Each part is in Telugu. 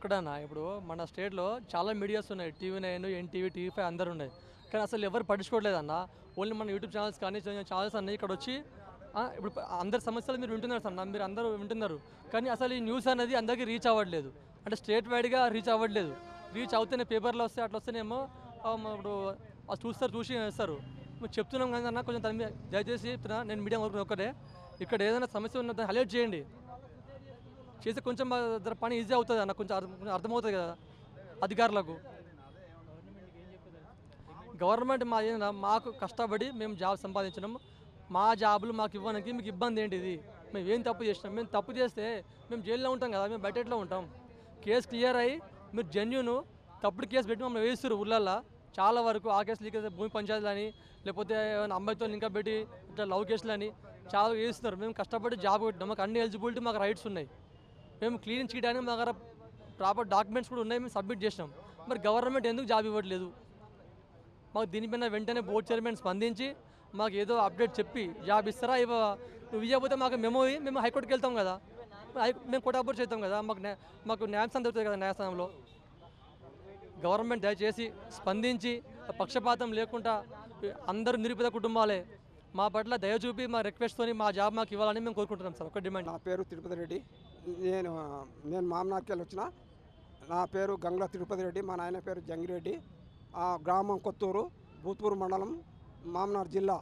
ఒక్కడన్నా ఇప్పుడు మన స్టేట్లో చాలా మీడియాస్ ఉన్నాయి. టీవీ9, ఎన్టీవీ, టీవీ5 అందరూ ఉన్నాయి. కానీ అసలు ఎవరు పట్టించుకోవట్లేదన్న. ఓన్లీ మన యూట్యూబ్ ఛానల్స్ కానీ ఛానల్స్ అన్నీ ఇక్కడ వచ్చి ఇప్పుడు అందరి సమస్యలు మీరు వింటున్నారు అన్న, మీరు అందరూ వింటున్నారు. కానీ అసలు ఈ న్యూస్ అనేది అందరికీ రీచ్ అవ్వట్లేదు. అంటే స్టేట్ వైడ్గా రీచ్ అవ్వట్లేదు. రీచ్ అవుతేనే పేపర్లో వస్తే అట్లా వస్తేనేమో ఇప్పుడు చూసి వేస్తారు. మేము చెప్తున్నాం కానీ అన్న కొంచెం దాని మీద దయచేసి చెప్తున్నా, నేను మీడియా ఒకటే ఇక్కడ ఏదైనా సమస్య ఉన్న దాన్ని హైలైట్ చేయండి. చేస్తే కొంచెం పని ఈజీ అవుతుంది అన్న, కొంచెం అర్థమవుతుంది కదా అధికారులకు. గవర్నమెంట్ మాకు కష్టపడి మేము జాబ్ సంపాదించినాము. మా జాబులు మాకు ఇవ్వడానికి మీకు ఇబ్బంది ఏంటిది? మేము ఏం తప్పు చేసినాం? మేము తప్పు చేస్తే మేము జైల్లో ఉంటాం కదా, మేము బయట ఎట్లా ఉంటాం? కేసు క్లియర్ అయ్యి మీరు జెన్యూను తప్పుడు కేసు పెట్టి మమ్మల్ని వేస్తారు ఊళ్ళల్లో. చాలా వరకు ఆ కేసులు ఈ కేసు భూమి పంచాయతీలు అని, లేకపోతే అమ్మాయితో ఇంకా పెట్టి ఇట్లా లవ్ కేసులు అని చాలా వేస్తున్నారు. మేము కష్టపడి జాబ్ పెట్టినాం, మాకు అన్ని ఎలిజిబిలిటీ, మాకు రైట్స్ ఉన్నాయి. మేము క్లీన్ చేయడానికి మా దగ్గర ప్రాపర్ డాక్యుమెంట్స్ కూడా ఉన్నాయి, మేము సబ్మిట్ చేసినాం. మరి గవర్నమెంట్ ఎందుకు జాబ్ ఇవ్వట్లేదు? మాకు దీనిపైన వెంటనే బోర్డు చైర్మన్ స్పందించి మాకు ఏదో అప్డేట్ చెప్పి జాబ్ ఇస్తారా ఇవ్వవా? నువ్వు ఇవ్వకపోతే మాకు మేము హైకోర్టుకి వెళ్తాం కదా, మేము కోర్టు అపోజ్ చేస్తాం కదా, మాకు న్యాయస్థానం దొరుకుతుంది కదా. న్యాయస్థానంలో గవర్నమెంట్ దయచేసి స్పందించి పక్షపాతం లేకుండా అందరూ నిరుపేద కుటుంబాలే మా పట్ల దయ చూపి మా రిక్వెస్ట్తోని మా జాబ్ మాకు ఇవ్వాలని మేము కోరుకుంటున్నాం సార్. ఒక డిమాండ్. నా పేరు తిరుపతి రెడ్డి. నేను మామనార్కెళ్ళి వచ్చిన. నా పేరు గంగుల తిరుపతి రెడ్డి. మా నాయన పేరు జంగిరెడ్డి. గ్రామం కొత్తూరు, భూత్పూర్ మండలం, మామనార్ జిల్లా.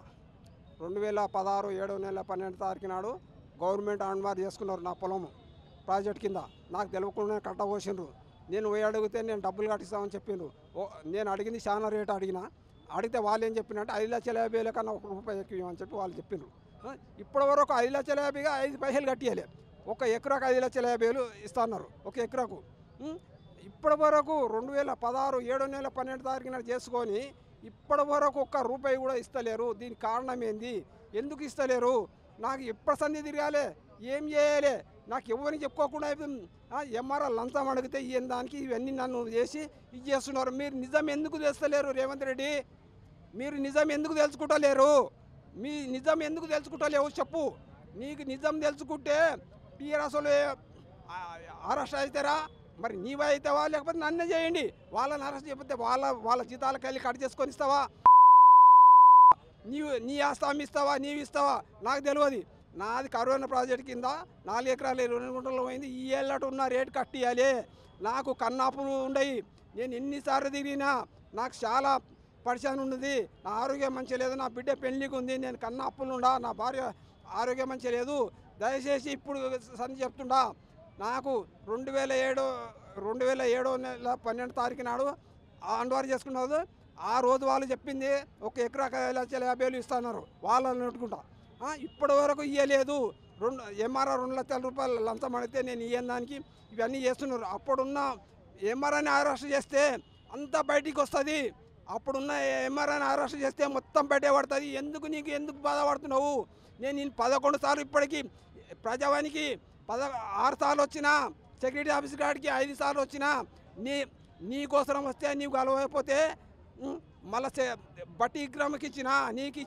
2016 7వ నెల 12వ తారీఖు నాడు గవర్నమెంట్ అనుమతి చేసుకున్నారు నా పొలము ప్రాజెక్ట్ కింద. నాకు తెలియకుండా కట్టబోసిండ్రు. నేను పోయి అడిగితే నేను డబ్బులు కట్టిస్తామని చెప్పిండ్రు. నేను అడిగింది చాలా రేటు అడిగితే వాళ్ళు ఏం చెప్పినట్టు 5,50,000 కన్నా ₹1 ఎక్కువ అని చెప్పి వాళ్ళు చెప్పిండ్రు. ఇప్పటి వరకు 5,50,000గా 5 పైసలు కట్టియాలి. ఒక ఎకరాకు 5,50,000 ఇస్తున్నారు ఒక ఎకరాకు. ఇప్పటి వరకు 2016 7వ నెల 12వ తారీఖు నాడు చేసుకొని ఇప్పటి వరకు ₹1 కూడా ఇస్తలేరు. దీనికి కారణం ఏంది? ఎందుకు ఇస్తలేరు? నాకు ఎప్పటి సంధి తిరగాలి, ఏం చేయాలి? నాకు ఎవరిని చెప్పుకోకుండా ఎంఆర్ఆ లంచం అడిగితే ఏం దానికి ఇవన్నీ నన్ను చేసి ఇది చేస్తున్నారు. మీరు నిజం ఎందుకు తెలుస్తలేరు రేవంత్ రెడ్డి? మీరు నిజం ఎందుకు తెలుసుకుంటలేరు? మీ నిజం ఎందుకు తెలుసుకుంటలేవు చెప్పు. నీకు నిజం తెలుసుకుంటే టీఆర్ఎస్లో అరెస్ట్ అవుతారా? మరి నీవే అవుతావా, లేకపోతే నన్నే చేయండి. వాళ్ళని అరెస్ట్ చేయకపోతే వాళ్ళ జీతాలకు వెళ్ళి కట్ చేసుకొని ఇస్తావా? నీ ఆస్తి అమ్మిస్తావా? నీవు ఇస్తావా? నాకు తెలియదు. నాది కరోనా ప్రాజెక్ట్ కింద 4 ఎకరాలు 2 గుంటలు పోయింది. ఈ ఏళ్ళటు ఉన్న రేటు కట్టియాలి. నాకు కన్నాపులు ఉండయి. నేను ఎన్నిసార్లు తిరిగినా నాకు చాలా పరిశాన్ ఉన్నది. నా ఆరోగ్యం మంచి లేదు. నా బిడ్డ పెళ్లికి ఉంది. నేను కన్నా అప్పులు ఉండా. నా భార్య ఆరోగ్యం మంచి లేదు. దయచేసి ఇప్పుడు సరి చెప్తుండా. నాకు 2007వ నెల 12వ తారీఖు నాడు అన్వారు చేసుకున్నారు. ఆ రోజు వాళ్ళు చెప్పింది ఒక ఎకరాకు 5,50,000 ఇస్తున్నారు. వాళ్ళని నెట్టుకుంటా. ఇప్పటి వరకు ఇవ్వలేదు. ఎంఆర్ఆర్ ₹2,00,000 లంచం అడిగితే నేను ఇయ్యని దానికి ఇవన్నీ చేస్తున్నారు. అప్పుడున్న ఎంఆర్ఆర్ని అరెస్ట్ చేస్తే అంతా బయటికి వస్తుంది. అప్పుడున్న ఎంఆర్ఆర్ని అరెస్ట్ చేస్తే మొత్తం బయట పడుతుంది. ఎందుకు బాధపడుతున్నావు? నేను 11 సార్లు ఇప్పటికీ ప్రజావానికి 6 సార్లు వచ్చినా, సెక్యూరిటీ ఆఫీస్ కాడికి 5 సార్లు వచ్చినా, నీకోసం వస్తే నీకు కలవకపోతే మళ్ళీ బట్టి విక్రమకి ఇచ్చినా,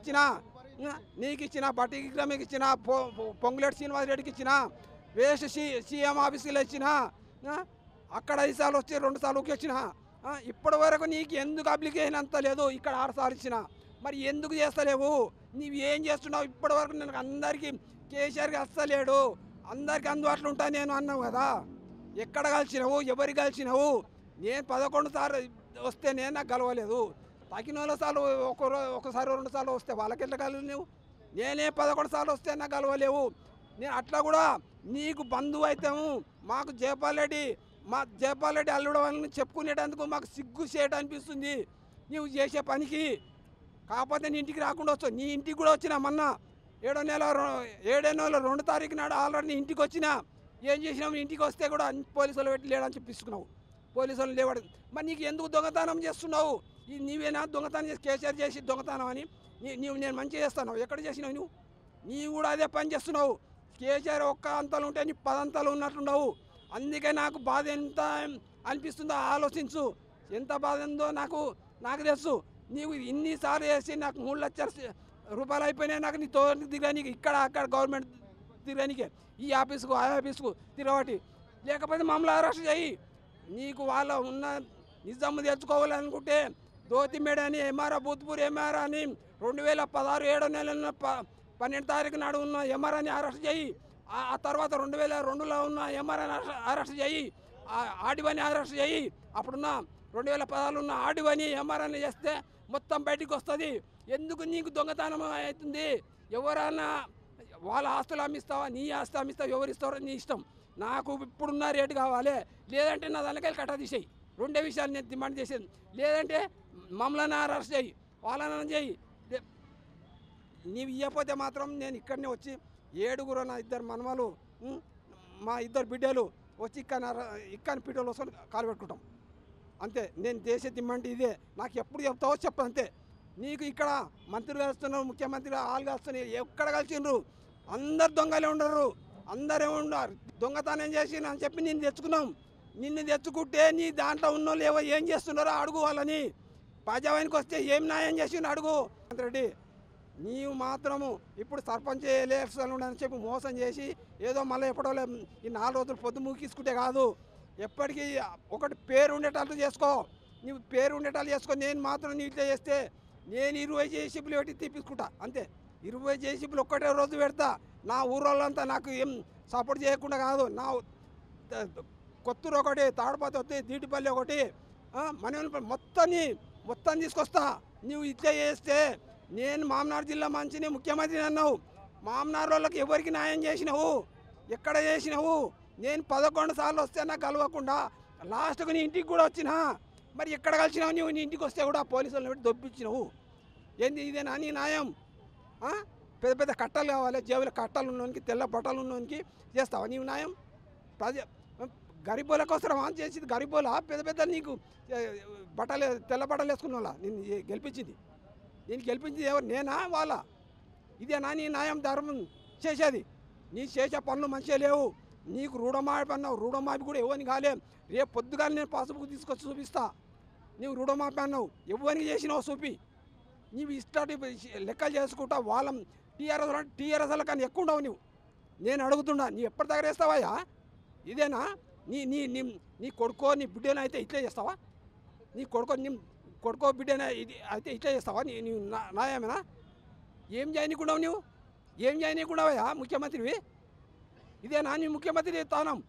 నీకు ఇచ్చిన బట్టి విక్రమకి ఇచ్చిన, పొంగులేటి శ్రీనివాస్ రెడ్డికి ఇచ్చిన, వేస్ట్ సీఎం ఆఫీసులో ఇచ్చిన, అక్కడ 5 సార్లు వచ్చి 2 సార్లు వచ్చిన. ఇప్పటి వరకు నీకు ఎందుకు అప్లికేషన్ అంత లేదు? ఇక్కడ 6 సార్లు ఇచ్చిన. మరి ఎందుకు చేస్తలేవు? నీవు ఏం చేస్తున్నావు? ఇప్పటి వరకు నేను అందరికీ కేసీఆర్కి వస్తలేడు, అందరికీ అందుబాటులో ఉంటా నేను అన్నావు కదా. ఎక్కడ కలిసినావు? ఎవరు కలిసినావు? నేను 11 సార్లు వస్తే నేను నాకు కలవలేదు. తగిన వాళ్ళ సార్లు ఒకసారి 2 సార్లు వస్తే వాళ్ళకి ఎట్లా కలవలేవు? నేనే 11 సార్లు వస్తే నాకు కలవలేవు. నేను అట్లా కూడా నీకు బంధువు అవుతాము. మాకు జయపాల్ రెడ్డి అల్లుడు వాళ్ళని చెప్పుకునేటందుకు మాకు సిగ్గు చేయడం అనిపిస్తుంది నీవు చేసే పనికి. కాకపోతే నీ ఇంటికి రాకుండా వస్తావు. నీ ఇంటికి కూడా వచ్చినా మొన్న 7వ నెల 2వ తారీఖు నాడు ఆల్రెడీ నీ ఇంటికి వచ్చినా. ఏం చేసినావు? నీ ఇంటికి వస్తే కూడా పోలీసులు పెట్టి లేడని చెప్పిస్తున్నావు. పోలీసులు లేవాడు. మరి నీకు ఎందుకు దొంగతనం చేస్తున్నావు? నీవేనా దొంగతనం చేసి కేసీఆర్ చేసి దొంగతనం అని నేను మంచిగా చేస్తాను. ఎక్కడ చేసినావు? నీవు కూడా అదే పని చేస్తున్నావు. కేసీఆర్ ఒక్క అంతలు ఉంటే నీ 10 అంతలు ఉన్నట్లున్నావు. అందుకే నాకు బాధ ఎంత అనిపిస్తుందో ఆలోచించు. ఎంత బాధ ఉందో నాకు తెలుసు. నీవు ఇన్నిసార్లు చేసి నాకు 3 లక్షల రూపాయలు అయిపోయినాయి. నాకు నీ తోటి దిగడానికి ఇక్కడ అక్కడ గవర్నమెంట్ తిరగడానికి ఈ ఆఫీసుకు ఆ ఆఫీసుకు తిరగబట్టి. లేకపోతే మమ్మల్ని అరెస్ట్ చేయి. నీకు వాళ్ళ ఉన్న నిజాము తెచ్చుకోవాలనుకుంటే దోతిమేడ అని ఎంఆర్ఆ భూత్పూర్ ఎంఆర్ అని 2016 7 నెలల 12 తారీఖు నాడు ఉన్న ఎంఆర్ అని అరెస్ట్ చేయి. ఆ తర్వాత 2002లో ఉన్న ఎంఆర్ అని అరెస్ట్ చేయి. ఆడివని అరెస్ట్ చేయి. అప్పుడున్న 2016 ఉన్న ఆడివని ఎంఆర్ అని చేస్తే మొత్తం బయటికి వస్తుంది. ఎందుకు నీకు దొంగతనం అవుతుంది? ఎవరన్నా వాళ్ళ ఆస్తులు అమ్మిస్తావా, నీ ఆస్తి అమ్మిస్తావా, ఎవరు ఇస్తారో నీ ఇష్టం. నాకు ఇప్పుడున్న రేటు కావాలి, లేదంటే నా దానికెళ్ళి కట్ట తీసేయి. రెండే విషయాలు నేను డిమాండ్ చేసేది. లేదంటే మమ్మల్ని అరెస్ట్ చేయి, వాళ్ళని చేయి. నీవు ఇవ్వకపోతే మాత్రం నేను ఇక్కడనే వచ్చి 7 నా 2 మనవలు, మా 2 బిడ్డలు వచ్చి ఇక్కడ పీటలు వస్తుంది కాలు పెట్టుకుంటాం అంతే. నేను చేసే డిమాండ్ ఇదే. నాకు ఎప్పుడు చెప్తావో చెప్పు అంతే. నీకు ఇక్కడ మంత్రులు కలుస్తున్నారు, ముఖ్యమంత్రి వాళ్ళు కలుస్తున్నారు, ఎక్కడ కలిసిండ్రు? అందరు దొంగలే ఉండరు, అందరే ఉన్నారు. దొంగతనం చేసి అని చెప్పి నిన్ను తెచ్చుకున్నాం. నిన్ను తెచ్చుకుంటే నీ దాంట్లో ఉన్న వాళ్ళు ఏం చేస్తున్నారో అడుగు వాళ్ళని. ప్రజావానికి వస్తే ఏం న్యాయం చేసిండు అడుగు. రెడ్డి నీవు మాత్రము ఇప్పుడు సర్పంచ్ ఎలక్షన్ అని చెప్పి మోసం చేసి ఏదో మళ్ళీ ఎప్పుడో ఈ 4 రోజులు పొద్దు ముగిసుకుంటే కాదు, ఎప్పటికీ ఒకటి పేరు ఉండేటట్టు చేసుకో. నువ్వు పేరు ఉండేటట్టు చేసుకో. నేను మాత్రం నీటిలో చేస్తే నేను 20 జేసీబీలు పెట్టి తీపించుకుంటా అంతే. 20 జేసీబీలు ఒక్కటే రోజు పెడతా. నా ఊరోళ్ళంతా నాకు ఏం సపోర్ట్ చేయకుండా కాదు. నా కొత్తూరు ఒకటి, తాడపతి ఒకటి, దీటిపల్లి ఒకటి, మన మొత్తం తీసుకొస్తా. నువ్వు ఇట్లా చేస్తే నేను మామనాడు జిల్లా మంచిని ముఖ్యమంత్రి అన్నావు. మామనాడు వాళ్ళకి ఎవరికి న్యాయం చేసినావు? ఎక్కడ చేసినావు? నేను 11 సార్లు వస్తే నాకు కలవకుండా లాస్ట్కు నీ ఇంటికి కూడా వచ్చినా. మరి ఎక్కడ కలిసినావు? నువ్వు నీ ఇంటికి వస్తే కూడా పోలీసులను పెట్టి దొప్పించినావు. ఏంది ఇదేనా నీ న్యాయం? పెద్ద పెద్ద కట్టలు కావాలి, జేబుల కట్టలు ఉన్నోనికి, తెల్ల బట్టలు ఉన్నోనికి చేస్తావా నీవు న్యాయం? గరీబోల కోసం చేసింది గరీబోలా? పెద్ద పెద్ద నీకు బట్టలు, తెల్ల బట్టలు వేసుకున్న వాళ్ళ నేను గెలిపించింది? నేను గెలిపించింది ఎవరు? నేనా వాళ్ళ? ఇదేనా నీ న్యాయం ధర్మం చేసేది? నీ చేసే పనులు మంచిగా లేవు. నీకు రుణమాఫీ అన్నావు, రుణమాఫీ కూడా ఎవరిని కాలే. రేపు పొద్దుగానే నేను పాస్బుక్ తీసుకొచ్చి చూపిస్తా. నీవు రుణమాఫీ అన్నావు, ఎవరికి చేసినావు చూపి. నీవు ఇష్టాటి లెక్కలు చేసుకుంటా వాళ్ళ టీఆర్ఎస్ల కానీ ఎక్కువ ఉండవు నువ్వు. నేను అడుగుతున్నా, నీ ఎప్పటి దగ్గర వేస్తావా? ఇదేనా నీ నీ నీ నీ కొడుకో నీ బిడ్డను అయితే ఇట్లా చేస్తావా? నీ కొడుకో బిడ్డన అయితే ఇట్లా చేస్తావా? నీవు న్యాయమేనా? ఏం చేయనీకున్నావు నువ్వు? ఏం చేయనీకున్నావా ముఖ్యమంత్రివి? ఇదేనా నీ ముఖ్యమంత్రి స్థానం?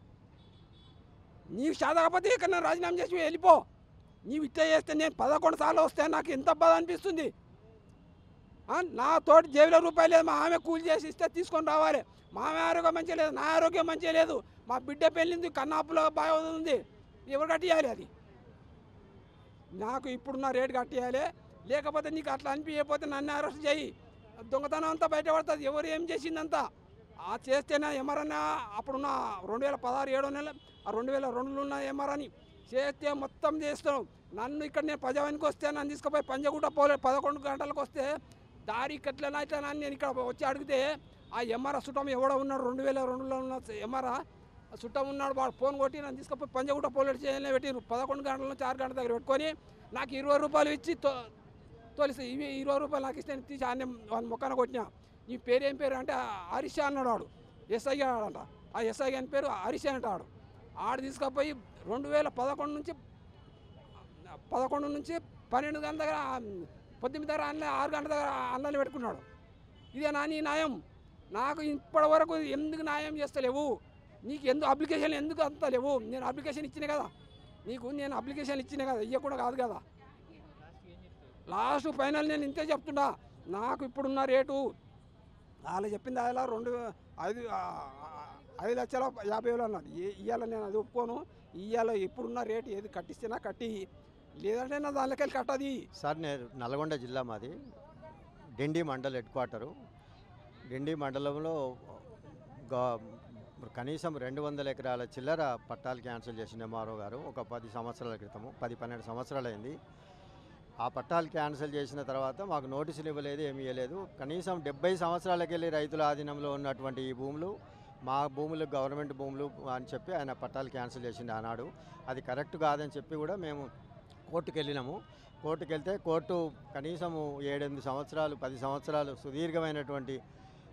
నీవు శాతకపోతే ఇక్కడ రాజీనామా చేసి వెళ్ళిపో. నీవు ఇట్లా చేస్తే నేను 11 సార్లు వస్తే నాకు ఎంత బాధ అనిపిస్తుంది. నా తోటి జేబులో రూపాయలు లేదు, మా ఆమె కూలి చేసి ఇస్తే తీసుకొని రావాలి. మా ఆమె ఆరోగ్యం మంచిగా లేదు, నా ఆరోగ్యం మంచిగా లేదు, మా బిడ్డ పెళ్ళింది, కన్నాపులో బాగా ఉంది. ఎవరు కట్టియాలి? అది నాకు ఇప్పుడున్న రేటు కట్టియాలి. లేకపోతే నీకు అట్లా అనిపించకపోతే నన్ను అరెస్ట్ చేయి. దొంగతనం అంతా బయటపడుతుంది, ఎవరు ఏం చేసిందంతా. చేస్తేనే ఎమరన్నా అప్పుడున్న 2016 7 నెలలు, 2002లో ఉన్న ఎమరని చేస్తే మొత్తం చేస్తాం. నన్ను ఇక్కడ నేను ప్రజావానికి వస్తే నన్ను తీసుకుపోయి పంజగుట్ట పోలే 11 గంటలకు వస్తే దారి ఎట్లనా ఇట్లా నేను ఇక్కడ వచ్చి అడిగితే ఆ ఎంఆర్ఆ చుట్టం ఎవడో ఉన్నాడు, 2002లో ఉన్న ఎంఆర్ఆ చుట్టం ఉన్నాడు. వాడు ఫోన్ కొట్టి నన్ను తీసుకుపోయి పంజగుట్ట పోలీస్ స్టేషన్లో పెట్టి 11 గంటల నుంచి 6 గంటల దగ్గర పెట్టుకొని నాకు 20 రూపాయలు ఇచ్చి తోలిస్తే ఇవి 20 రూపాయలు నాకు ఇస్తే తీసి ఆయన వాళ్ళ మొక్కన కొట్టినా. నీ పేరు ఏం పేరు అంటే హరీష్ అన్నాడు. వాడు ఎస్ఐ ఆడంట. ఆ ఎస్ఐ అని పేరు హరీష్ అంటాడు. ఆడు తీసుకుపోయి 2011 నుంచి 12 గంటల దగ్గర 19 దగ్గర 6 గంటల దగ్గర అన్నాన్ని పెట్టుకున్నాడు. ఇదేనా నీ న్యాయం? నాకు ఇప్పటి వరకు ఎందుకు న్యాయం చేస్తలేవు? నీకు అప్లికేషన్ ఎందుకు అంత లేవు? నేను అప్లికేషన్ ఇచ్చినా కదా నీకు, నేను అప్లికేషన్ ఇచ్చినా కదా, ఇవ్వకుండా కాదు కదా. లాస్ట్ ఫైనల్ నేను ఇంతే చెప్తున్నా. నాకు ఇప్పుడున్న రేటు వాళ్ళు చెప్పింది అలా 5,50,000 అన్నారు. ఇవాళ నేను అది ఒప్పుకోను. ఇవాళ ఇప్పుడున్న రేటు ఏది కట్టిస్తేనా కట్టి, లేదంటే నా దానికెళ్ళి కట్టది. సార్ నేను నల్గొండ జిల్లా మాది, డెండి మండల్ హెడ్ క్వార్టరు. డెండి మండలంలో కనీసం 200 ఎకరాల చిల్లర పట్టాలు క్యాన్సిల్ చేసిన ఎంఆర్ఓ గారు ఒక 10 సంవత్సరాల క్రితము, 10-12 సంవత్సరాలు అయింది. ఆ పట్టాలు క్యాన్సిల్ చేసిన తర్వాత మాకు నోటీసులు ఇవ్వలేదు, ఏమీ ఇవ్వలేదు. కనీసం 70 సంవత్సరాలకి వెళ్ళి రైతుల ఆధీనంలో ఉన్నటువంటి ఈ భూములు మా భూములు గవర్నమెంట్ భూములు అని చెప్పి ఆయన పట్టాలు క్యాన్సిల్ చేసింది ఆనాడు. అది కరెక్ట్ కాదని చెప్పి కూడా మేము కోర్టుకు వెళ్ళినాము. కోర్టుకు వెళ్తే కోర్టు కనీసము 7-8 సంవత్సరాలు 10 సంవత్సరాలు సుదీర్ఘమైనటువంటి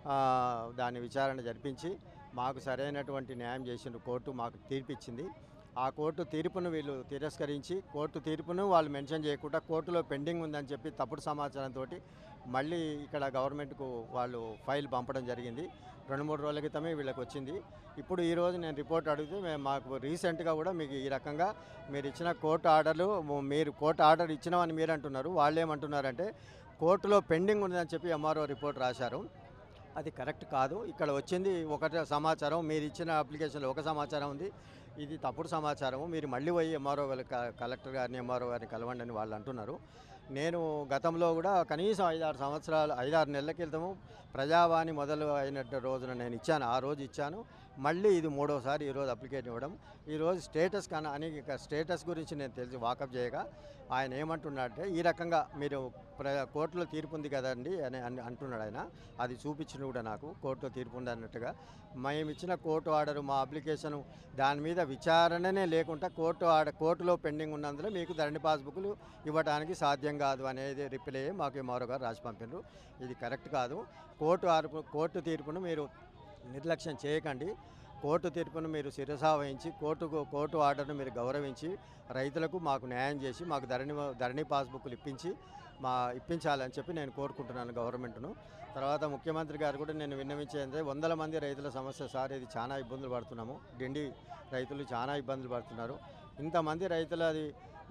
దాని విచారణ జరిపించి మాకు సరైనటువంటి న్యాయం చేసిన కోర్టు మాకు తీర్పిచ్చింది. ఆ కోర్టు తీర్పును వీళ్ళు తిరస్కరించి కోర్టు తీర్పును వాళ్ళు మెన్షన్ చేయకుండా కోర్టులో పెండింగ్ ఉందని చెప్పి తప్పుడు సమాచారంతో మళ్ళీ ఇక్కడ గవర్నమెంట్కు వాళ్ళు ఫైల్ పంపడం జరిగింది. 2-3 రోజుల క్రితమే వీళ్ళకి వచ్చింది. ఇప్పుడు ఈరోజు నేను రిపోర్ట్ అడిగితే మాకు రీసెంట్గా కూడా మీకు ఈ రకంగా మీరు ఇచ్చిన కోర్టు ఆర్డర్లు మీరు కోర్టు ఆర్డర్ ఇచ్చినామని మీరు అంటున్నారు. వాళ్ళు ఏమంటున్నారంటే కోర్టులో పెండింగ్ ఉందని చెప్పి ఎంఆర్ఓ రిపోర్ట్ రాశారు. అది కరెక్ట్ కాదు. ఇక్కడ వచ్చింది ఒకటే సమాచారం, మీరు ఇచ్చిన అప్లికేషన్లో ఒక సమాచారం ఉంది, ఇది తప్పుడు సమాచారం. మీరు మళ్ళీ పోయి ఎంఆర్ఓ కలెక్టర్ గారిని ఎంఆర్ఓ గారిని కలవండి అని వాళ్ళు అంటున్నారు. నేను గతంలో కూడా కనీసం 5-6 నెలల క్రితము ప్రజావాణి మొదలు అయిన రోజున నేను ఇచ్చాను, ఆ రోజు ఇచ్చాను. మళ్ళీ ఇది 3వసారి ఈరోజు అప్లికేషన్ ఇవ్వడం. ఈరోజు స్టేటస్ అని స్టేటస్ గురించి నేను తెలిసి వాకప్ చేయగా ఆయన ఏమంటున్నాడంటే ఈ రకంగా మీరు కోర్టులో తీర్పు ఉంది కదండి అని అంటున్నాడు ఆయన. అది చూపించిన కూడా నాకు కోర్టులో తీర్పు ఉంది అన్నట్టుగా. మేము ఇచ్చిన కోర్టు ఆర్డరు మా అప్లికేషను దాని మీద విచారణనే లేకుండా కోర్టులో పెండింగ్ ఉన్నందులో మీకు ధరణి పాస్బుక్లు ఇవ్వడానికి సాధ్యం కాదు అనేది రిప్లై మాకు ఎంఆర్ఓ గారు రాసి పంపినారు. ఇది కరెక్ట్ కాదు. కోర్టు తీర్పును మీరు నిర్లక్ష్యం చేయకండి. కోర్టు తీర్పును మీరు శిరసా వహించి కోర్టు ఆర్డర్ను మీరు గౌరవించి రైతులకు మాకు న్యాయం చేసి మాకు ధరణి పాస్బుక్లు ఇప్పించాలని చెప్పి నేను కోరుకుంటున్నాను గవర్నమెంట్ను. తర్వాత ముఖ్యమంత్రి గారు కూడా నేను విన్నవించేది 100 మంది రైతుల సమస్య సార్, ఇది చాలా ఇబ్బందులు పడుతున్నాము. డిండి రైతులు చాలా ఇబ్బందులు పడుతున్నారు. ఇంతమంది రైతులది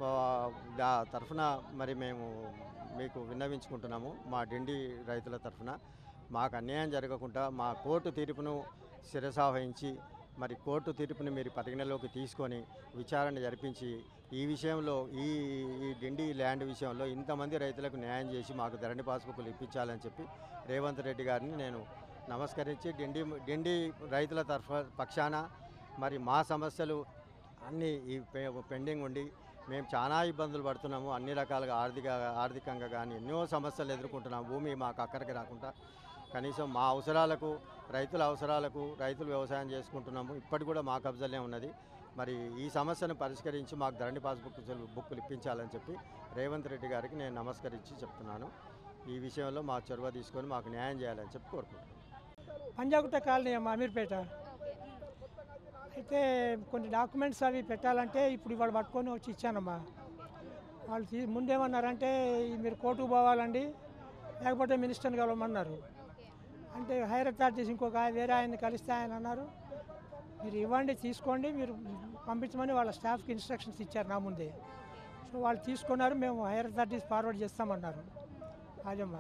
తరఫున మరి మేము మీకు విన్నవించుకుంటున్నాము. మా డిండి రైతుల తరఫున మాకు అన్యాయం జరగకుండా మా కోర్టు తీర్పును శిరసావహించి మరి కోర్టు తీర్పుని మీరు పరిగణలోకి తీసుకొని విచారణ జరిపించి ఈ విషయంలో ఈ డిండి ల్యాండ్ విషయంలో ఇంతమంది రైతులకు న్యాయం చేసి మాకు ధరణి పాస్బుక్లు ఇప్పించాలని చెప్పి రేవంత్ రెడ్డి గారిని నేను నమస్కరించి డిండి రైతుల పక్షాన మరి మా సమస్యలు అన్నీ ఈ పెండింగ్ ఉండి మేము చాలా ఇబ్బందులు పడుతున్నాము. అన్ని రకాలుగా ఆర్థికంగా కానీ ఎన్నో సమస్యలు ఎదుర్కొంటున్నాము. భూమి మాకు అక్కడికి రాకుండా కనీసం మా అవసరాలకు రైతులు వ్యవసాయం చేసుకుంటున్నాము. ఇప్పటికి కూడా మా కబ్జాలే ఉన్నది. మరి ఈ సమస్యను పరిష్కరించి మాకు ధరణి బుక్కులు ఇప్పించాలని చెప్పి రేవంత్ రెడ్డి గారికి నేను నమస్కరించి చెప్తున్నాను. ఈ విషయంలో మా చొరవ తీసుకొని మాకు న్యాయం చేయాలని చెప్పి కోరుకుంటున్నాను. పంజాగుట్ట కాలనీ అమ్మ, అమీర్పేట. అయితే కొన్ని డాక్యుమెంట్స్ అవి పెట్టాలంటే ఇప్పుడు ఇవాళ పట్టుకొని వచ్చి ఇచ్చానమ్మా. వాళ్ళు ముందేమన్నారంటే మీరు కోర్టుకు పోవాలండి, లేకపోతే మినిస్టర్ని కలవమన్నారు. అంటే హైర్ అథారిటీస్ ఇంకొక వేరే ఆయన్ని కలిస్తే ఆయన అన్నారు మీరు ఇవ్వండి, తీసుకోండి, మీరు పంపించమని వాళ్ళ స్టాఫ్కి ఇన్స్ట్రక్షన్స్ ఇచ్చారు నా ముందే. సో వాళ్ళు తీసుకున్నారు, మేము హైర్ అథారిటీస్ ఫార్వర్డ్ చేస్తామన్నారు. అదమ్మా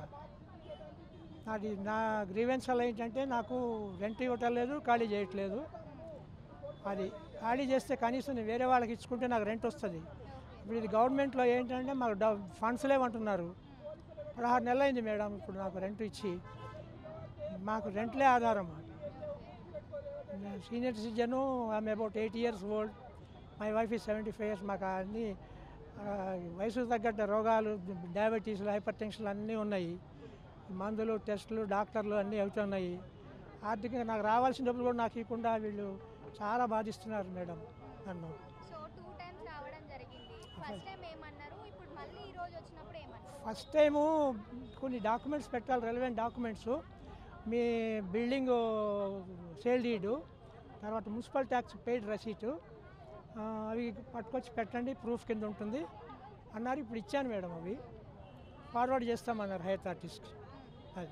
నా గ్రీవెన్స్ వల్ల ఏంటంటే నాకు రెంట్ ఇవ్వటం లేదు, ఖాళీ చేయట్లేదు. అది ఖాళీ చేస్తే కనీసం నేను వేరే వాళ్ళకి ఇచ్చుకుంటే నాకు రెంట్ వస్తుంది. ఇప్పుడు ఇది గవర్నమెంట్లో ఏంటంటే మాకు ఫండ్స్ లేవంటున్నారు. 16 నెలలు అయింది మేడం ఇప్పుడు నాకు రెంట్ ఇచ్చి. మాకు రెంట్లే ఆధారం. Senior citizen, I'm about 8 years old, my wife is 75 years. మాకు అన్నీ వయసుకు తగ్గట్టు రోగాలు, డయాబెటీస్లు, హైపర్ టెన్షన్లు అన్నీ ఉన్నాయి. మందులు, టెస్టులు, డాక్టర్లు అన్నీ అవుతున్నాయి. ఆర్థికంగా నాకు రావాల్సిన డబ్బులు కూడా నాకు ఇవ్వకుండా వీళ్ళు చాలా బాధిస్తున్నారు మేడం నన్ను. ఫస్ట్ టైము కొన్ని డాక్యుమెంట్స్ పెట్టాలి, రెలవెంట్ డాక్యుమెంట్స్. మీ బిల్డింగ్ సేల్ డీడు, తర్వాత మున్సిపల్ ట్యాక్స్ పెయిడ్ రసీటు, అవి పట్టుకొచ్చి పెట్టండి, ప్రూఫ్ కింద ఉంటుంది అన్నారు. ఇప్పుడు ఇచ్చాను మేడం, అవి ఫార్వర్డ్ చేస్తామన్నారు హైర్ అథారిటీస్కి. అది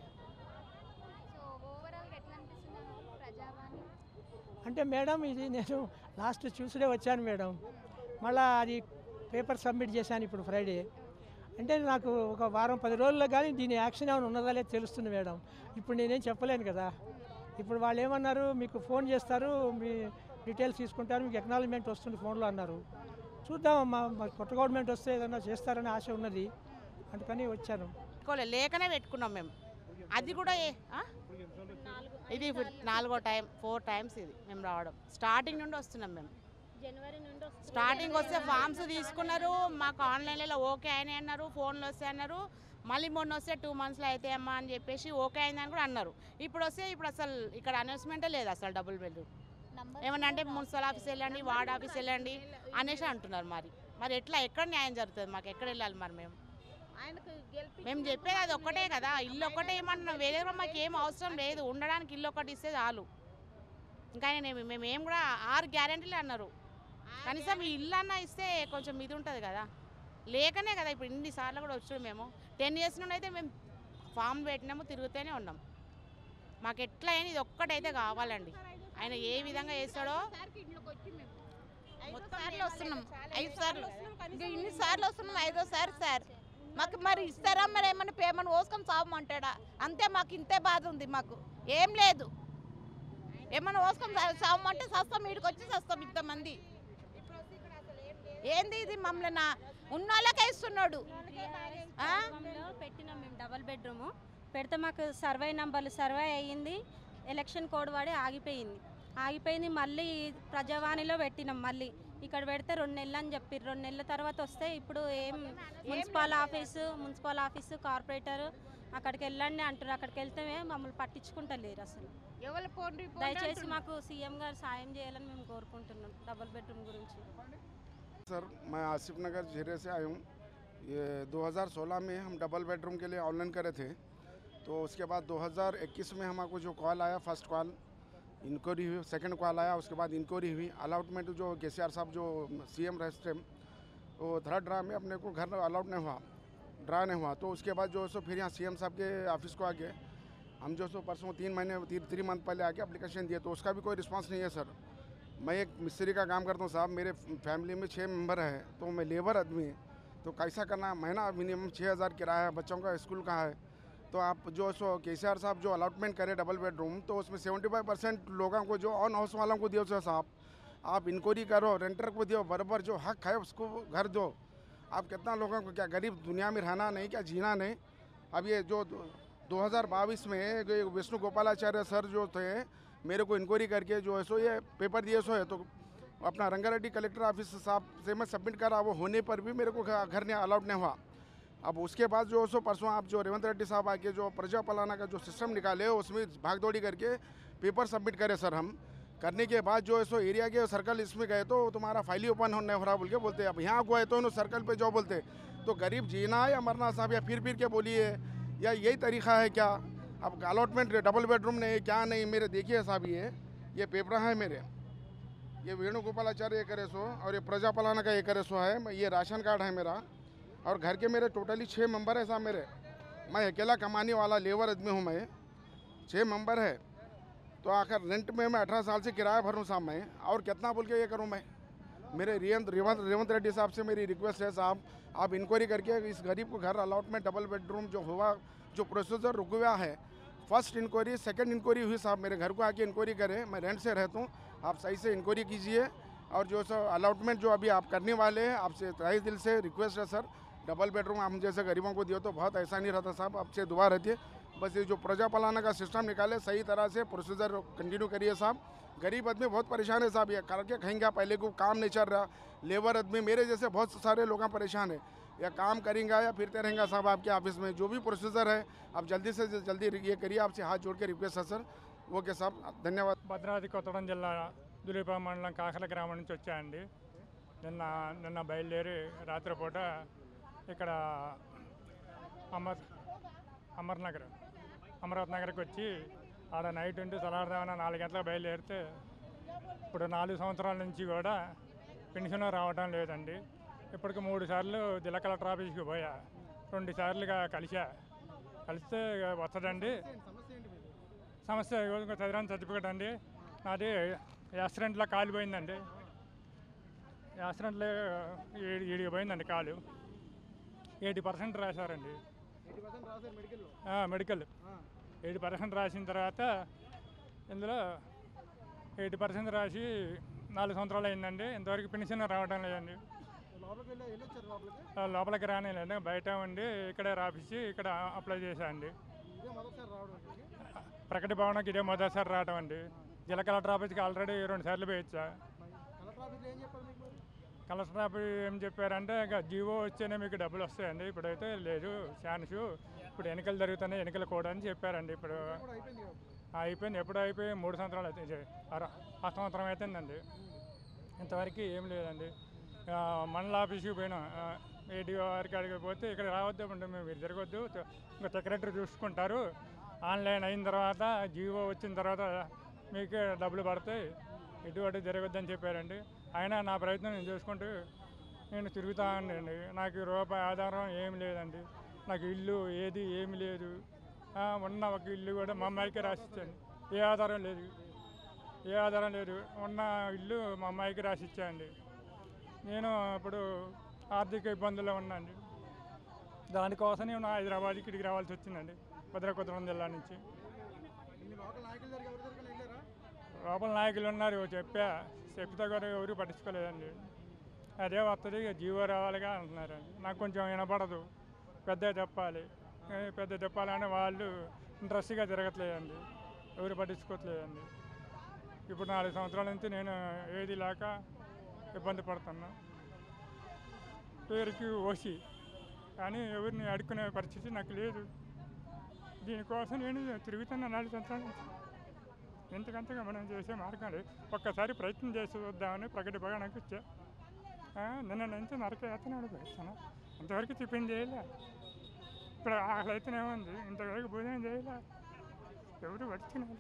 అంటే మేడం ఇది నేను లాస్ట్ ట్యూస్డే వచ్చాను మేడం. మళ్ళీ అది పేపర్ సబ్మిట్ చేశాను ఇప్పుడు ఫ్రైడే. అంటే నాకు ఒక వారం 10 రోజుల్లో కానీ దీని యాక్షన్ ఏమైనా ఉన్నదా లేదు తెలుస్తుంది మేడం. ఇప్పుడు నేనేం చెప్పలేను కదా. ఇప్పుడు వాళ్ళు ఏమన్నారు, మీకు ఫోన్ చేస్తారు, మీ డీటెయిల్స్ తీసుకుంటారు, మీకు ఎక్నాలజ్మెంట్ వస్తుంది ఫోన్లో అన్నారు. చూద్దామమ్మా, కొత్త గవర్నమెంట్ వస్తే ఏదన్నా చేస్తారని ఆశ ఉన్నది, అందుకని వచ్చాను. లేకనే పెట్టుకున్నాం మేము. అది కూడా ఇది 4వ టైం, 4 times ఇది మేము రావడం. స్టార్టింగ్ నుండి వస్తున్నాం మేము. జనవరి నుండి స్టార్టింగ్ వస్తే ఫామ్స్ తీసుకున్నారు, మాకు ఆన్లైన్లో ఓకే అయినాయి అన్నారు, ఫోన్లో వస్తే అన్నారు. మళ్ళీ మొన్న వస్తే 2 monthsలో అయితే అమ్మా అని చెప్పేసి ఓకే అయిందని కూడా అన్నారు. ఇప్పుడు వస్తే ఇప్పుడు అసలు ఇక్కడ అనౌన్స్మెంటే లేదు అసలు. డబుల్ బెడ్రూమ్ ఏమన్నా అంటే మున్సిపల్ ఆఫీస్ వెళ్ళండి, వార్డ్ ఆఫీస్ వెళ్ళండి అనేసి అంటున్నారు. మరి ఎట్లా, ఎక్కడ న్యాయం జరుగుతుంది మాకు? ఎక్కడ వెళ్ళాలి మరి మేము చెప్పేది అది ఒక్కటే కదా. ఇల్లు ఒక్కటే ఏమన్నా, వేరే మాకు ఏం అవసరం లేదు, ఉండడానికి ఇల్లు ఒకటి ఇస్తే చాలు. ఇంకా మేము ఏం కూడా 6 గ్యారెంటీలు అన్నారు. కనీసం ఈ ఇల్లు అన్న ఇస్తే కొంచెం ఇది ఉంటుంది కదా, లేకనే కదా ఇప్పుడు ఇన్నిసార్లు కూడా వచ్చాడు. మేము 10 years నుండి అయితే మేము ఫామ్ పెట్టినాము, తిరుగుతూనే ఉన్నాం. మాకు ఎట్లా అయినా ఇది ఒక్కటైతే కావాలండి. ఆయన ఏ విధంగా చేస్తాడో మొత్తం వస్తున్నాం 5 సార్లు, ఇంకా ఇన్నిసార్లు వస్తున్నాం 5వ సారి సార్. మాకు మరి ఇస్తారా, మరి ఏమన్నా పేమెంట్ పోసుకొని సావమంటాడా? అంతే, మాకు ఇంతే బాధ ఉంది. మాకు ఏం లేదు, ఏమన్నా పోసుకొని సావమంటే సస్తాం, వీడికి వచ్చి సస్తాం ఇంతమంది. ఏంది ఇది? మమ్మల్ని ఉన్న వాళ్ళకే ఇస్తున్నాడు. పెట్టినాం మేము డబల్ బెడ్రూము పెడితే మాకు సర్వే నంబర్లు సర్వే అయ్యింది, ఎలక్షన్ కోడ్ వాడి ఆగిపోయింది. మళ్ళీ ప్రజావాణిలో పెట్టినాం, మళ్ళీ ఇక్కడ పెడితే 2 నెలలు అని చెప్పారు. 2 నెలల తర్వాత వస్తే ఇప్పుడు ఏం మున్సిపల్ ఆఫీసు కార్పొరేటర్ అక్కడికి వెళ్ళండి అంటారు. అక్కడికి వెళ్తే మమ్మల్ని పట్టించుకుంటలేరు అసలు. దయచేసి మాకు సీఎం గారు సాయం చేయాలని మేము కోరుకుంటున్నాం డబుల్ బెడ్రూమ్ గురించి. सर, मैं आसिफ नगर झेरे से आया हूँ। ये 2016 में हम डबल बेडरूम के लिए ऑनलाइन करे थे, तो उसके बाद 2021 में हमको जो कॉल आया, फर्स्ट कॉल इंक्वायरी हुई, सेकंड कॉल आया, उसके बाद इंक्वायरी हुई। अलाउटमेंट जो केसीआर साहब जो सीएम रहे, वो थर्ड ड्रा में अपने को घर अलाउट नहीं हुआ, ड्रा नहीं हुआ। तो उसके बाद जो सो फिर यहाँ सीएम साहब के ऑफिस को आके हम जो सो परसों 3 मंथ पहले आके एप्लीकेशन दिए, तो उसका भी कोई रिस्पॉन्स नहीं है सर। मैं एक मिस्त्री का काम करता हूँ साहब, मेरे फैमिली में 6 मेंबर है, तो मैं लेबर आदमी, तो कैसा करना है? महीना मिनिमम 6,000 किराया है, बच्चों का स्कूल का है। तो आप जो सो केसीआर साहब जो अलाटमेंट करे डबल बेडरूम, तो उसमें 75% लोगों को जो ऑन हाउस वालों को दियो साहब, आप इंक्वायरी करो, रेंटर को दियो, बराबर जो हक है उसको घर दो। आप कितना लोगों को, क्या गरीब दुनिया में रहना नहीं, क्या जीना नहीं? अब ये जो 2022 में विष्णु गोपालाचार्य सर जो थे, मेरे को इंक्वायरी करके जो है सो ये पेपर दिए सो है, तो अपना रंगारेड्डी कलेक्टर ऑफिस साहब से मैं सबमिट करा, वो होने पर भी मेरे को घर ने अलाउड नहीं हुआ। अब उसके बाद जो सो परसों आप जो रेवंत रेड्डी साहब आके जो प्रजा पालना का जो सिस्टम निकाले, उसमें भागदौड़ी करके पेपर सबमिट करे सर। हम करने के बाद जो है सो एरिया के सर्कल इसमें गए, तो तुम्हारा फाइल ही ओपन नहीं हो रहा बोल के बोलते। अब यहाँ गए तो सर्कल पे जो बोलते, तो गरीब जीना या मरना साहब, या फिर के बोलिए, या यही तरीका है क्या? अब अलॉटमेंट डबल बेडरूम नहीं, क्या नहीं? मेरे देखिए साहब, ये पेपर है मेरे, ये वेणुगोपालाचार्य एक करे सो, और ये प्रजा पालना का एक करे सो है। ये राशन कार्ड है मेरा, और घर के मेरे टोटली 6 मेंबर है साहब मेरे। मैं अकेला कमाने वाला लेबर आदमी हूँ, मैं 6 मेंबर है। तो आखिर रेंट में मैं 18 साल से किराया भरूँ साहब मैं, और कितना बोल के ये करूँ मैं? मेरे रेवंत रेड्डी साहब से मेरी रिक्वेस्ट है साहब, आप इंक्वायरी करके इस गरीब को घर अलॉटमेंट डबल बेडरूम जो हुआ, जो प्रोसीजर रुकवा है, फर्स्ट इंक्वायरी सेकंड इंक्वायरी हुई साहब, मेरे घर को आके इंक्वायरी करें। मैं रेंट से रहता हूँ, आप सही से इंक्वायरी कीजिए। और जो सर अलॉटमेंट जो अभी आप करने वाले हैं, आपसे तहे दिल से रिक्वेस्ट है सर, डबल बेडरूम हम जैसे गरीबों को दियो तो बहुत ऐसा नहीं रहता साहब, आपसे दुआ रहती है। बस ये जो प्रजा पालना का सिस्टम निकाले, सही तरह से प्रोसीजर कंटिन्यू करिए साहब। गरीब आदमी बहुत परेशान है साहब, ये करके खाएंगे, पहले को काम नहीं चल रहा। लेबर आदमी मेरे जैसे बहुत सारे लोग परेशान है, या काम करेंगे या फिरते रहेंगे साहब आपके ऑफिस में। जो भी प्रोसीजर है आप जल्दी से जल्दी ये करिए, आपसे हाथ जोड़ के रिक्वेस्ट है सर। ఓకే సార్, ధన్యవాదాలు. భద్రాద్రి కొత్తగూడెం జిల్లా దులీపా మండలం కాకల గ్రామం నుంచి వచ్చాయండి. నిన్న బయలుదేరి రాత్రిపూట ఇక్కడ అమరావతి నగర్కి వచ్చి ఆడ నైట్ ఉండి తెల్లారుదామన్న 4 గంటలకు బయలుదేరితే ఇప్పుడు 4 సంవత్సరాల నుంచి కూడా పెన్షన్ రావటం లేదండి. ఇప్పటికి 3 సార్లు జిల్లా కలెక్టర్ ఆఫీస్కి పోయా, 2 సార్లుగా కలిస్తే వస్తుందండి. సమస్య చదివాని సర్టిఫికేట్ అండి, నాది యాక్సిడెంట్లో కాలిపోయిందండి. యాక్సిడెంట్లో ఈడికి పోయిందండి కాలు. 80% రాశారండి మెడికల్. 80% రాసిన తర్వాత ఇందులో 80% రాసి 4 సంవత్సరాలు అయిందండి. ఇంతవరకు పెన్షన్ రావడం లేదండి. లోపలికి రానిలేండి, బయట ఉండి ఇక్కడే రాపిచ్చి ఇక్కడ అప్లై చేశానండి. ప్రకటి భవన్కి ఇదే మొదటిసారి రావడం అండి. జిల్లా కలెక్టర్ ఆఫీస్కి ఆల్రెడీ 2 సార్లు పోయొచ్చా. కలెక్టర్ ఆఫీస్ ఏం చెప్పారంటే ఇంకా జీవో వచ్చేనే మీకు డబ్బులు వస్తాయండి, ఇప్పుడైతే లేదు ఛాన్స్, ఇప్పుడు ఎన్నికలు జరుగుతున్నాయి, ఎన్నికలు కూడా అని చెప్పారండి. ఇప్పుడు అయిపోయింది, ఎప్పుడు అయిపోయి 3 సంవత్సరాలు అయితే 6 సంవత్సరం అవుతుందండి. ఇంతవరకు ఏం లేదండి. మండల ఆఫీస్కి పోయినాం, ఏడీఓ వారికి అడిగిపోతే ఇక్కడ రావద్దు అంటే మీరు జరగవద్దు, ఇంకా సెక్రటరీ చూసుకుంటారు, ఆన్లైన్ అయిన తర్వాత జీవో వచ్చిన తర్వాత మీకే డబ్బులు పడతాయి, ఇటువంటి జరగద్దని చెప్పారండి. అయినా నా ప్రయత్నం నేను చేసుకుంటూ నేను తిరుగుతా ఉండండి. నాకు రూపాయి ఆధారం ఏమి లేదండి. నాకు ఇల్లు ఏమి లేదు. ఉన్న ఒక ఇల్లు కూడా మా అమ్మాయికే రాసిచ్చాను. ఏ ఆధారం లేదు. ఉన్న ఇల్లు మా అమ్మాయికి రాసిచ్చానండి. నేను ఇప్పుడు ఆర్థిక ఇబ్బందుల్లో ఉన్నాండి. దానికోసం నేను హైదరాబాద్ ఇక్కడికి రావాల్సి వచ్చిందండి, భద్రాకొత్తగూడెం జిల్లా నుంచి. లోపల నాయకులు ఉన్నారు, చెప్తే కూడా ఎవరు పట్టించుకోలేదండి. అదే వస్తుంది, జీవో రావాలిగా అంటున్నారండి. నాకు కొంచెం వినపడదు, పెద్ద చెప్పాలని వాళ్ళు ఇంట్రెస్ట్గా తిరగట్లేదండి, ఎవరు పట్టించుకోవట్లేదండి. ఇప్పుడు 4 సంవత్సరాల నుంచి నేను ఏది లేక ఇబ్బంది పడుతున్నా. పేరుకి ఓసి కానీ ఎవరిని అడుక్కునే పరిస్థితి నాకు లేదు. దీనికోసం నేను తిరుగుతున్నా 4 సంవత్సరాల నుంచి. ఎంతకంతగా మనం చేసే మార్గం లేదు. ఒక్కసారి ప్రయత్నం చేసి చూద్దామని ప్రగతి భవనానికి వచ్చా. నిన్న నుంచి నరకయాతన అనుభవిస్తాను. అంతవరకు టిఫిన్ చేయలే. ఇప్పుడు ఆకలైతేనే ఉంది, ఇంతవరకు భోజనం చేయలే. ఎవరు పట్టించుకున్నారు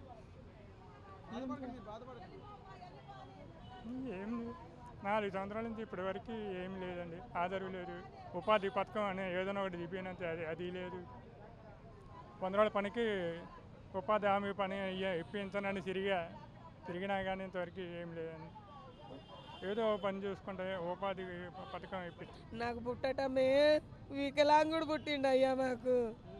ఏం లేదు. 4 సంవత్సరాల నుంచి ఇప్పటి వరకు ఏమి లేదండి. ఆధారం లేదు. ఉపాధి పథకం అనే ఏదైనా ఒకటి దిగిపోయినంత అది లేదు. 100 రోజుల పనికి ఉపాధి హామీ పని ఇప్పించనని తిరిగినా కానీ ఇంతవరకు ఏం లేదండి. ఏదో పని చూసుకుంటే ఉపాధి పథకం ఇప్పించి. నాకు పుట్టటమే వికలాంగుడు పుట్టిండు అయ్యా. మాకు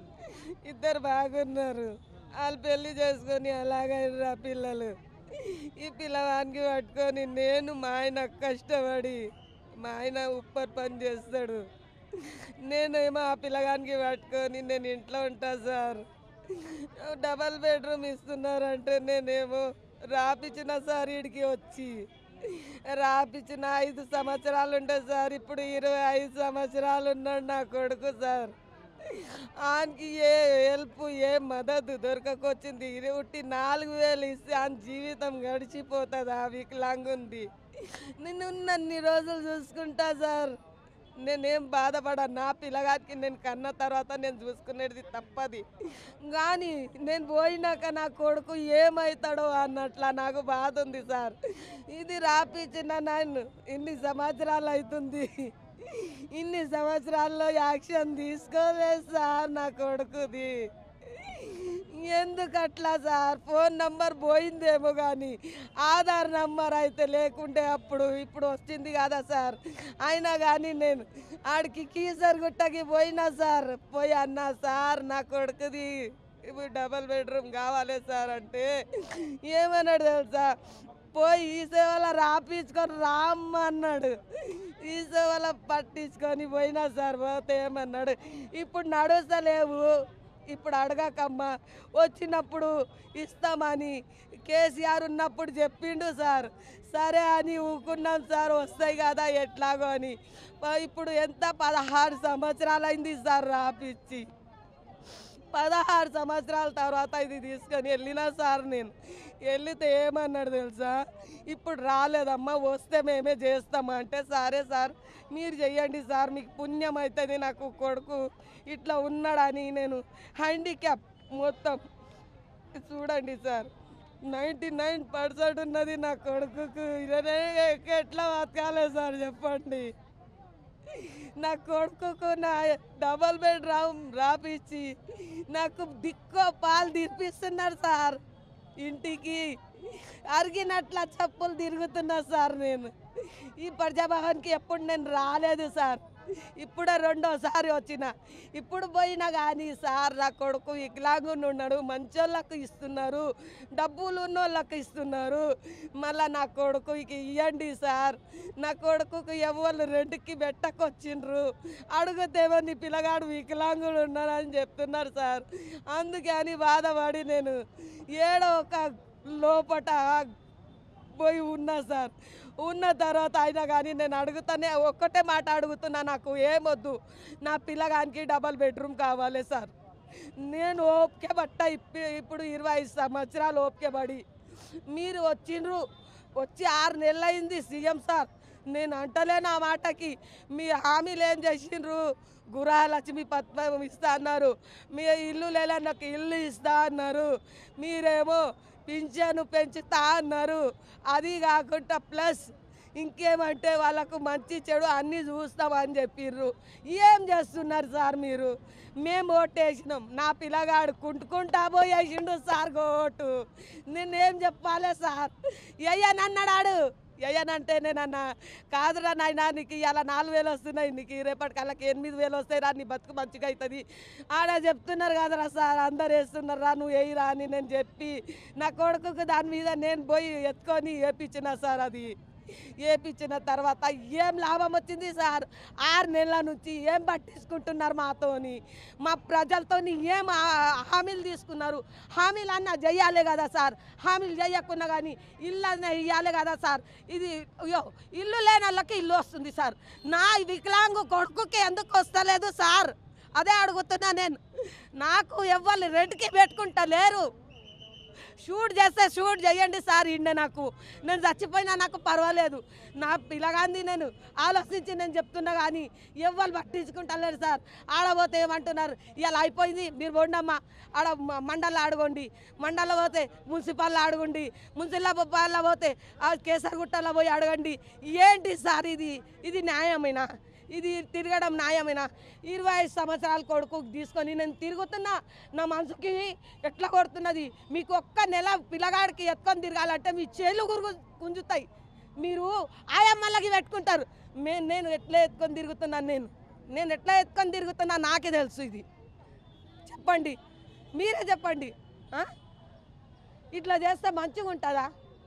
2 బాగున్నారు. వాళ్ళు పెళ్లి చేసుకొని అలాగైనా పిల్లలు. ఈ పిల్లవానికి పట్టుకొని నేను మా ఆయన కష్టపడి, మా ఆయన ఉప్పర్ పని చేస్తాడు, నేనేమో ఆ పిల్లగానికి పట్టుకొని నేను ఇంట్లో ఉంటా సార్. డబల్ బెడ్రూమ్ ఇస్తున్నారంటే నేనేమో రాపించిన సార్. వీడికి వచ్చి రాపించిన 5 సంవత్సరాలు ఉంటే సార్, ఇప్పుడు 25 సంవత్సరాలు ఉన్నాడు నా కొడుకు సార్. ఆయనకి ఏ హెల్ప్ ఏ మద్దతు దొరకకొచ్చింది. 4,000 ఇస్తే ఆయన జీవితం గడిచిపోతుంది. ఆ వికలాంగుంది. నేను ఉన్నన్ని రోజులు చూసుకుంటా సార్. నేనేం బాధపడా. నా పిల్లగాడికి నేను కన్న తర్వాత నేను చూసుకునేది తప్పది. కానీ నేను పోయినాక నా కొడుకు ఏమవుతాడో అన్నట్లా నాకు బాధ ఉంది సార్. ఇది రాపించిన నేను ఇన్ని సంవత్సరాలు అవుతుంది. ఇన్ని సంవత్సరాల్లో యాక్షన్ తీసుకోలేదు సార్ నా కొడుకుది. ఎందుకట్లా సార్? ఫోన్ నంబర్ పోయిందేమో కానీ ఆధార్ నంబర్ అయితే లేకుంటే ఇప్పుడు వచ్చింది కదా సార్. అయినా కానీ నేను ఆడికి కీసరగుట్టకి పోయినా సార్. పోయి అన్నా సార్ నా కొడుకుది ఇప్పుడు డబల్ బెడ్రూమ్ కావాలి సార్ అంటే ఏమన్నాడు తెలుసా? పోయి ఈ సేవలో రాపించుకొని రామ్మన్నాడు. ఈ సేవలో పట్టించుకొని పోయినా సార్. పోతే ఏమన్నాడు, ఇప్పుడు నడుస్తలేవు, ఇప్పుడు అడగకమ్మా, వచ్చినప్పుడు ఇస్తామని కేసీఆర్ ఉన్నప్పుడు చెప్పిండు సార్. సరే అని ఊకున్నాం సార్, వస్తాయి కదా ఎట్లాగో అని. ఇప్పుడు ఎంత 16 సంవత్సరాలు అయింది సార్ రాపిచ్చి. 16 సంవత్సరాల తర్వాత ఇది తీసుకొని వెళ్ళినా సార్. నేను వెళితే ఏమన్నాడు తెలుసా? ఇప్పుడు రాలేదమ్మా, వస్తే మేమే చేస్తామా అంటే, సరే సార్ మీరు చెయ్యండి సార్, మీకు పుణ్యం అవుతుంది. నాకు కొడుకు ఇట్లా ఉన్నాడని నేను హ్యాండిక్యాప్ మొత్తం చూడండి సార్, 99% ఉన్నది నా కొడుకుకు. ఎట్లా బతకాలి సార్ చెప్పండి? నా కొడుకుకు నా డబల్ బెడ్ రాపిచ్చి నాకు దిక్కో పాలు తినిపిస్తున్నారు సార్. ఇంటికి అరిగినట్ల చెప్పులు తిరుగుతున్నా సార్. నేను ఈ ప్రజాభవన్కి ఎప్పుడు నేను రాలేదు సార్. ఇప్పుడే 2వ సారి వచ్చిన. ఇప్పుడు పోయినా కానీ సార్ నా కొడుకు వికలాంగుని ఉన్నాడు, మంచోళ్ళకు ఇస్తున్నారు, డబ్బులు ఉన్నోళ్ళకి ఇస్తున్నారు. మళ్ళీ నా కొడుకుకి ఇవ్వండి సార్. నా కొడుకుకు ఎవరు రెండుకి పెట్టకొచ్చిండ్రు. అడుగుతేమో నీ పిల్లగాడు వికలాంగుడు ఉన్నాడని చెప్తున్నారు సార్. అందుకని బాధపడి నేను ఏడో ఒక లోపట పోయి ఉన్నా సార్. ఉన్న తర్వాత అయినా కానీ నేను అడుగుతానే ఒక్కటే మాట అడుగుతున్నా, నాకు ఏమొద్దు, నా పిల్లగానికి డబల్ బెడ్రూమ్ కావాలి సార్. నేను ఓపిక పట్ట ఇప్పుడు 25 సంవత్సరాలు ఓపిక పడి మీరు వచ్చిండ్రు. వచ్చి 6 నెలలు అయింది సీఎం సార్. నేను అంటలేను ఆ మాటకి. మీ హామీలు ఏం చేసిండ్రు? గృహలక్ష్మి పథకం ఇస్తా అన్నారు, మీ ఇల్లు లేదా నాకు ఇల్లు ఇస్తా అన్నారు, మీరేమో పింఛను పెంచుతా అన్నారు. అది కాకుండా ప్లస్ ఇంకేమంటే వాళ్ళకు మంచి చెడు అన్నీ చూస్తామని చెప్పిర్రు. ఏం చేస్తున్నారు సార్ మీరు? మేము ఓటేసినాం, నా పిల్లగాడు కుంటుకుంటా పోయేసిండు సార్ ఓటు. నేనేం చెప్పాలి సార్? ఎయ్యనన్నాడు. ఎయ్యనంటే నేనన్నా కాదురా నాయనా, నీకు ఇలా 4,000 వస్తున్నాయి, నీకు రేపటికల్లాకి 8,000 వస్తాయి రా, నీ బతుకు మంచిగా అవుతుంది ఆడ చెప్తున్నారు కదరా సార్, అందరు వేస్తున్నారు రా, నువ్వు వేయిరా అని నేను చెప్పి నా కొడుకుకు దాని మీద నేను పోయి ఎత్తుకొని వేపించిన సార్. అది వేపించిన తర్వాత ఏం లాభం వచ్చింది సార్? 6 నెలల నుంచి ఏం పట్టించుకుంటున్నారు మాతోని, మా ప్రజలతోని ఏం హామీలు తీసుకున్నారు? హామీలు అన్న చెయ్యాలి కదా సార్. హామీలు చేయకుండా కానీ ఇల్లు అన్న ఇవ్వాలి కదా సార్. ఇది ఇల్లు లేని వాళ్ళకి ఇల్లు వస్తుంది సార్. నా వికలాంగు కొడుకుకి ఎందుకు వస్తలేదు సార్? అదే అడుగుతున్నా నేను. నాకు ఎవ్వరు రెంట్కి పెట్టుకుంటా లేరు. షూట్ చేస్తే షూట్ చేయండి సార్. ఇండే నాకు, నేను చచ్చిపోయినా నాకు పర్వాలేదు. నా పిల్లగాంది నేను ఆలోచించి నేను చెప్తున్నా కానీ ఎవ్వరు పట్టించుకుంటలేరు సార్. ఆడపోతే ఏమంటున్నారు, ఇలా అయిపోయింది మీరు పోండమ్మా, ఆడ మండల్లో అడగండి, మండల్లో పోతే మున్సిపల్లో అడగండి, మున్సిపల్లో పోతే కేసరగుట్టలో పోయి అడగండి. ఏంటి సార్ ఇది? ఇది న్యాయమేనా? ఇది తిరగడం న్యాయమేనా? 25 సంవత్సరాల కొడుకు తీసుకొని నేను తిరుగుతున్నా, నా మనసుకి ఎట్లా కొడుతున్నది. మీకు ఒక్క నెల పిల్లగాడికి ఎత్తుకొని తిరగాలంటే మీ చేళ్ళు గుంజుతాయి. మీరు ఆయమ్మలకి పెట్టుకుంటారు. నేను ఎట్లా ఎత్తుకొని తిరుగుతున్నాను? నేను ఎట్లా ఎత్తుకొని తిరుగుతున్నా నాకే తెలుసు. ఇది చెప్పండి, మీరే చెప్పండి. ఇట్లా చేస్తే మంచిగా ఉంటుందా?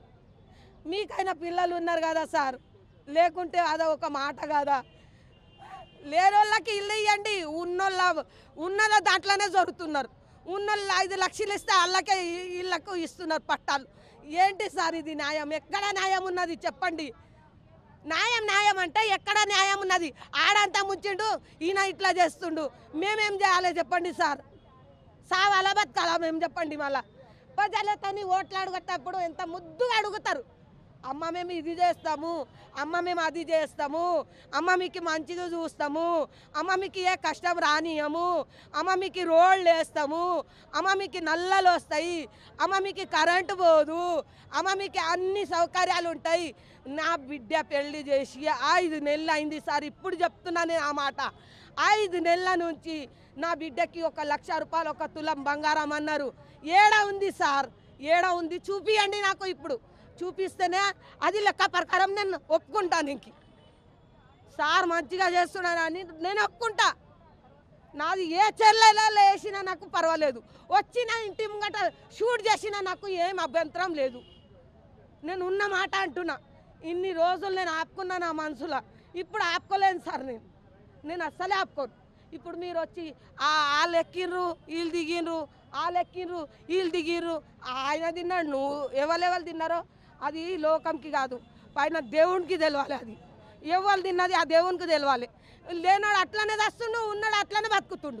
మీకైనా పిల్లలు ఉన్నారు కదా సార్, లేకుంటే అదో ఒక మాట కదా. లేనోళ్ళకి ఇల్లు ఇవ్వండి, ఉన్నోళ్ళ దాంట్లోనే జరుగుతున్నారు. ఉన్నోళ్ళు 5 లక్షలు ఇస్తే వాళ్ళకే ఇళ్ళకు ఇస్తున్నారు పట్టాలు. ఏంటి సార్ ఇది న్యాయం? ఎక్కడ న్యాయం ఉన్నది చెప్పండి? న్యాయం అంటే ఎక్కడ న్యాయం ఉన్నది? ఆడంతా ముంచిండు, ఈయన ఇట్లా చేస్తుండు, మేమేం చేయాలి చెప్పండి సార్? సావాలా బతకాలా మేము చెప్పండి? మళ్ళా ప్రజలతోని ఓట్లు అడుగుతప్పుడు ఎంత ముద్దుగా అడుగుతారు. అమ్మ మేము ఇది చేస్తాము, అమ్మ మేము అది చేస్తాము, అమ్మ మీకు మంచిగా చూస్తాము, అమ్మ మీకు ఏ కష్టం రానియము, అమ్మ మీకు రోడ్లు వేస్తాము, అమ్మ మీకు నల్లలు వస్తాయి, అమ్మ మీకు కరెంటు పోదు, అమ్మ మీకు అన్ని సౌకర్యాలు ఉంటాయి. నా బిడ్డ పెళ్లి చేసి 5 నెలలు అయింది సార్. ఇప్పుడు చెప్తున్నా నేను ఆ మాట. 5 నెలల నుంచి నా బిడ్డకి 1 లక్ష రూపాయలు 1 తులం బంగారం అన్నారు. ఏడా ఉంది సార్? ఏడా ఉంది? చూపియండి నాకు. ఇప్పుడు చూపిస్తేనే అది లెక్క ప్రకారం నేను ఒప్పుకుంటాను. ఇంక సార్ మంచిగా చేస్తున్నానని నేను ఒప్పుకుంటా. నాది ఏ చెల్లెలో వేసినా నాకు పర్వాలేదు, వచ్చిన ఇంటి ముంగట షూట్ చేసినా నాకు ఏం అభ్యంతరం లేదు. నేను ఉన్న మాట అంటున్నా. ఇన్ని రోజులు నేను ఆపుకున్నా నా మనసులో, ఇప్పుడు ఆపుకోలేను సార్. నేను అస్సలే ఆపుకోను. ఇప్పుడు మీరు వచ్చి వాళ్ళు ఎక్కిర్రు వీళ్ళు దిగిర్రు, వాళ్ళు ఎక్కిర్రు వీళ్ళు దిగిర్రు, ఆయన తిన్నాడు, నువ్వు ఎవరు తిన్నారో అది లోకంకి కాదు, పైన దేవునికి తెలవాలి. అది ఎవరు తిన్నది ఆ దేవునికి తెలవాలి. లేనాడు అట్లనే తెస్తుండు, ఉన్నాడు అట్లనే బతుకుతుండు.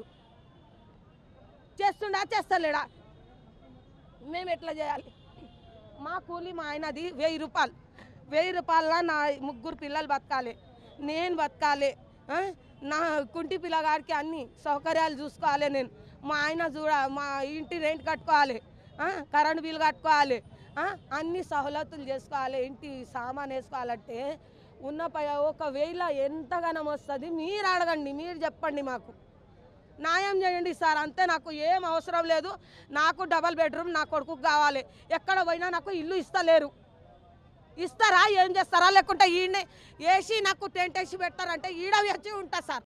చేస్తుండా చేస్తలేడా? మేము ఎట్లా చేయాలి? మా కూలి మా ఆయనది 1000 రూపాయలు. 1000 రూపాయల నా 3 పిల్లలు బతకాలి, నేను బతకాలి, నా కుంటి పిల్లగాడికి అన్ని సౌకర్యాలు చూసుకోవాలి. నేను మా ఆయన మా ఇంటి రెంట్ కట్టుకోవాలి, కరెంట్ బిల్ కట్టుకోవాలి, అన్ని సౌలతులు చేసుకోవాలి, ఇంటి సామాన్ వేసుకోవాలంటే ఉన్న 1,000 ఎంతగానం వస్తుంది? మీరు అడగండి, మీరు చెప్పండి, మాకు న్యాయం చేయండి సార్. అంతే, నాకు ఏం అవసరం లేదు. నాకు డబల్ బెడ్రూమ్ నా కొడుకు కావాలి. ఎక్కడ పోయినా నాకు ఇల్లు ఇస్తలేరు. ఇస్తారా? ఏం చేస్తారా? లేకుంటే ఈయనే వేసి నాకు టెంట్ వేసి పెడతారంటే ఈడ వచ్చి ఉంటా సార్.